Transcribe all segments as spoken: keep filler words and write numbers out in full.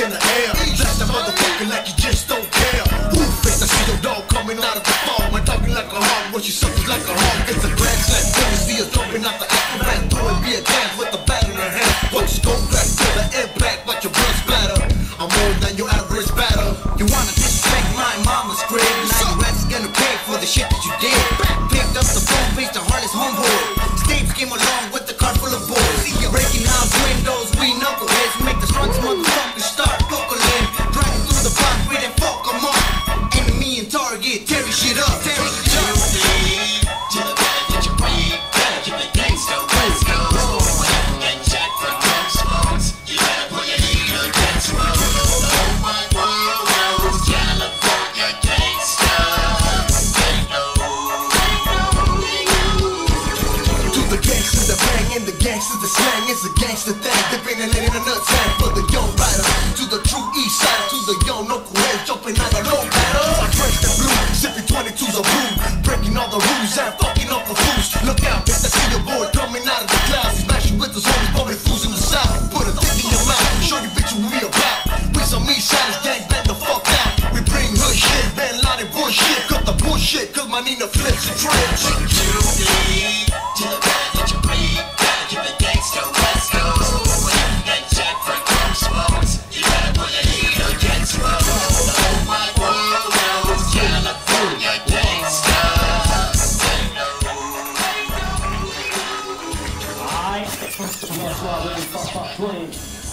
in the air. Blast that motherfucker like you just don't care. Woo face, I see your dog coming out of the fog. Man talking like a hog, when she sucks like a hog. It's a grand slam, when you see her jumping out the aquaman. Throwing beer cans with the bat in her hand. Watch us go back to the impact, watch your blood splatter. I'm more than your average batter. You wanna disrespect my mama's crib? Now you rats gonna pay for the shit that you did. Picked up the phone, faced the hardest homeboy. Steve came along with the car full of boys. Breaking house windows, we knuckleheads. Make the strongest motherfuckers start buckling. Driving through the block, we didn't fuck them up. Enemy and target, tear shit up. Tear shit up. To the bed that you breathe, better keep it gangsta, West Coast. When you get jacked from drunk smokes, you better put your heat against smoke. The whole wide world knows California gangsta. They know, they know, they know. To the gangsters that bang and the gangsters that slang, it's a gangster thing. They've been in a nut sack for the young rider. To the true east side, to the young local head jumping out of low battle. I dress the blue, sipping twenty-twos of brew, breaking all the rules and fucking up the fools. Look out, bitch, I see your boy coming out of the clouds. He's smashing with his homies, bumping fools in the south. Put a dick in your mouth, show you bitch what we about. We some east siders, gang bang the fuck out. We bring hood shit, man, lot of bullshit. Cut the bullshit, cause my Nina flips and trips. To the bed that you breathe, better keep it gangsta, West Coast. When you get jacked from drunk smokes, you better put your heat against smoke. The whole wide world knows California gangsta. They know, they know. Alright, that's why we pop pop clean.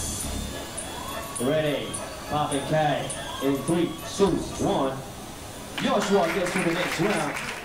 Ready, Poppin' K in three, two, one. Joshua gets to the next round.